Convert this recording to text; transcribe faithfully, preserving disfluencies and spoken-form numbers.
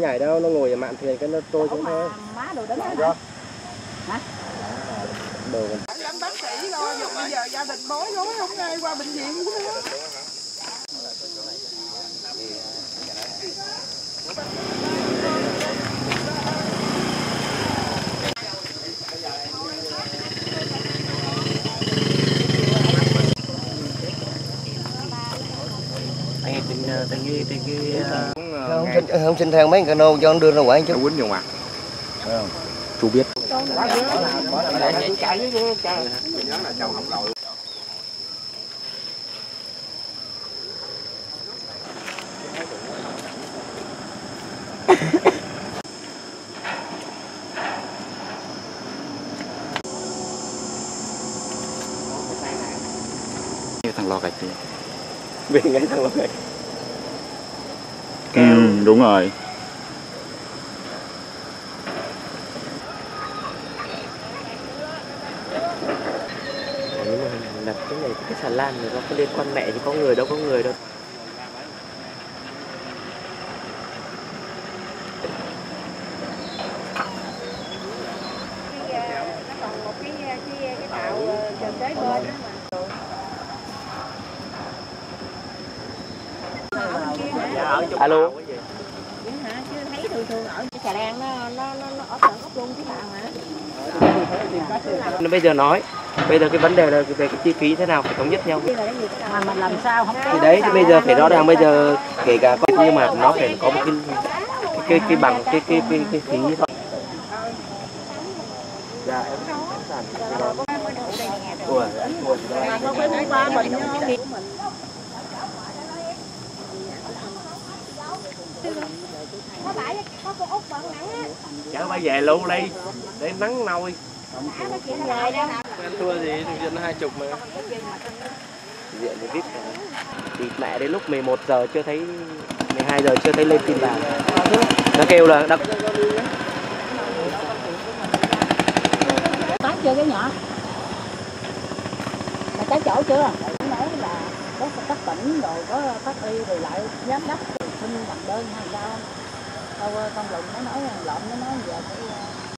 nhảy đâu, nó ngồi ở mạn thuyền cái nó trôi xuống thôi. Má đồ đứng đó hả? Đồ lắm bác sĩ lo, giờ bây giờ gia đình bối rối không ai qua bệnh viện nữa. Anh trên trên cái trên cái không xin không xin theo mấy cano cho nó đưa ra ngoài chứ. Quýnh nhiều mà. Chú biết. Như thằng lo gạch đi. về ngay thằng lo gạch. Ừ, đúng rồi. Nhưng mà đặt cái này cái xà lan này nó có liên quan mẹ chứ có người đâu có người đâu. Nó còn một cái cái cái tàu chờ tới bên đó mà. Alo. Hả? Chứ thấy thường thường ở cái xà lan nó nó nó nó ở tận ốc luôn chứ nào hả? Bây giờ nói, bây giờ cái vấn đề là về cái chi phí thế nào phải thống nhất nhau. Mà mình làm sao không có. Thì đấy thì bây giờ phải rõ ràng bây giờ kể cả có nhưng mà nó phải có một cái cái cái, cái bằng cái cái cái cái phí thôi. Dạ em sản của Có cái hôm qua mình có bãi có con út bận nặng á. chở ba về luôn đi để nắng nôi. Anh thua gì diện hai chục mà diện thì vip thì mẹ đến lúc mười một giờ chưa thấy, mười hai giờ chưa thấy lên tin vào, nó kêu là đập tán chưa cái nhỏ mà cái chỗ chưa nói là có các tỉnh rồi có các y rồi lại giám đốc xin bằng đơn hay sao đâu con Lùng nó nói lộn nó nói giờ phải